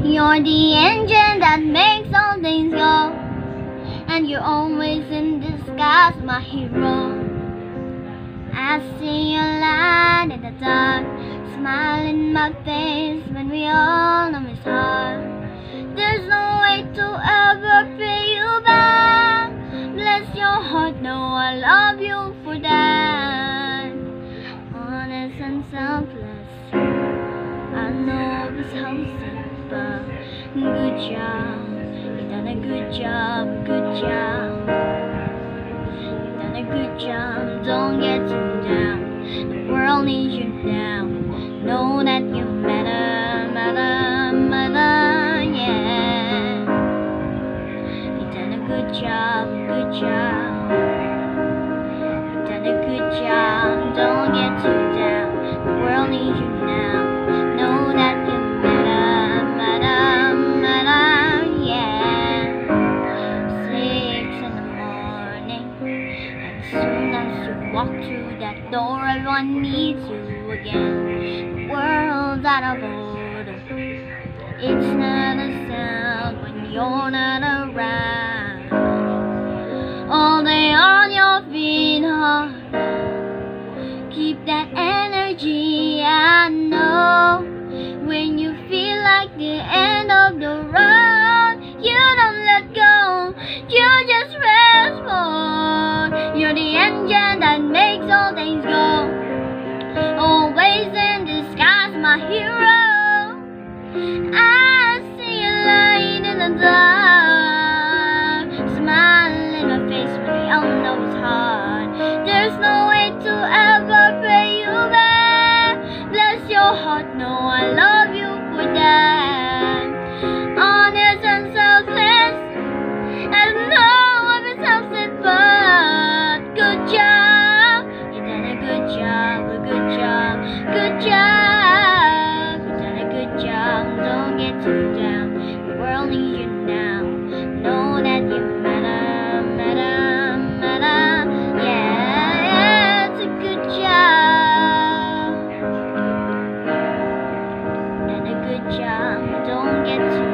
You're the engine that makes all things go, and you're always in disguise, my hero. I see your light in the dark, smile in my face when we all know it's hard. There's no way to ever pay you back. Bless your heart, know I love you for that. Honest and selfless, I know it's how simple. Good job, you done a good job, good job. You done a good job, don't get too down. The world needs you now. Know that you matter, yeah. You done a good job, good job. You done a good job, don't get too down. The world needs you now. Know that you matter, yeah. 6 in the morning, and as soon as you walk through that door, everyone needs you again. The world's out of order. It's not a sound when you're not around. All day on your feet, harder. Keep that energy, I know. When you feel like the end of the road, you don't let go, you just rest more. You're the engine that makes all things go, always in disguise, my hero. I see a light in the dark, smile in my face when we all know it's hard. There's no way to ever pay you back. Bless your heart, know I love you for that. Honest and selfless, I know I'm selfless, but good job. You done a good job, a good job, good job. You done a good job, don't get too down. The world needs you now. Know that you matter, yeah. It's a good job. Done a good job, don't get too